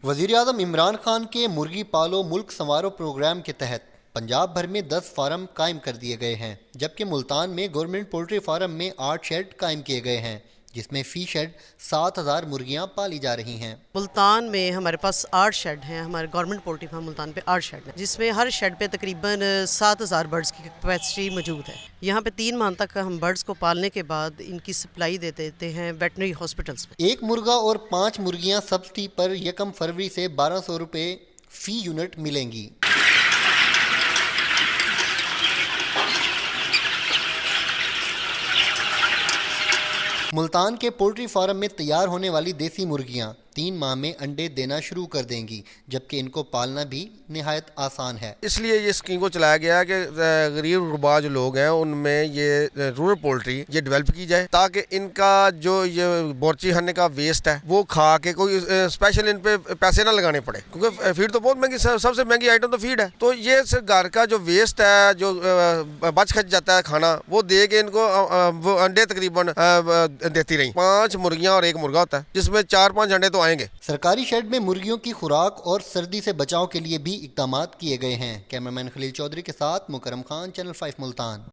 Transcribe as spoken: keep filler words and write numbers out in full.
वज़ीर-ए-आज़म इमरान खान के मुर्गी पालो मुल्क संवारो प्रोग्राम के तहत पंजाब भर में दस फार्म कायम कर दिए गए हैं, जबकि मुल्तान में गवर्नमेंट पोल्ट्री फार्म में आठ शेड कायम किए गए हैं, जिसमें फी शेड सात हज़ार मुर्गियाँ पाली जा रही हैं। मुल्तान में हमारे पास आठ शेड हैं। हमारे गवर्नमेंट पोल्ट्री फार्म मुल्तान पे आठ शेड हैं, जिसमें हर शेड पे तकरीबन सात हज़ार बर्ड्स की कैपेसिटी मौजूद है। यहाँ पे तीन माह तक हम बर्ड्स को पालने के बाद इनकी सप्लाई दे देते हैं वेटनरी हॉस्पिटल्स में। एक मुर्गा और पाँच मुर्गियाँ सब्सिडी पर यकम फरवरी से बारह सौ रुपये फी यूनिट मिलेंगी। मुल्तान के पोल्ट्री फार्म में तैयार होने वाली देसी मुर्गियां तीन माह में अंडे देना शुरू कर देंगी, जबकि इनको पालना भी निहायत आसान है। इसलिए ये स्कीम को चलाया गया है कि गरीब गुरबा जो लोग हैं उनमें ये रूरल पोल्ट्री ये डेवलप की जाए, ताकि इनका जो ये बोर्ची खाने का वेस्ट है वो खा के कोई स्पेशल इन पे पैसे ना लगाने पड़े, क्योंकि फीड तो बहुत महंगी, सबसे महंगी आइटम तो फीड है। तो ये घर का जो वेस्ट है, जो बच खच जाता है खाना, वो दे के इनको वो अंडे तकरीबन देती रही। पाँच मुर्गियाँ और एक मुर्गा होता है, जिसमें चार पाँच अंडे तो आएंगे। सरकारी शेड में मुर्गियों की खुराक और सर्दी से बचाव के लिए भी इक़दामात किए गए हैं। कैमरामैन खलील चौधरी के साथ मुकरम खान, चैनल फाइव मुल्तान।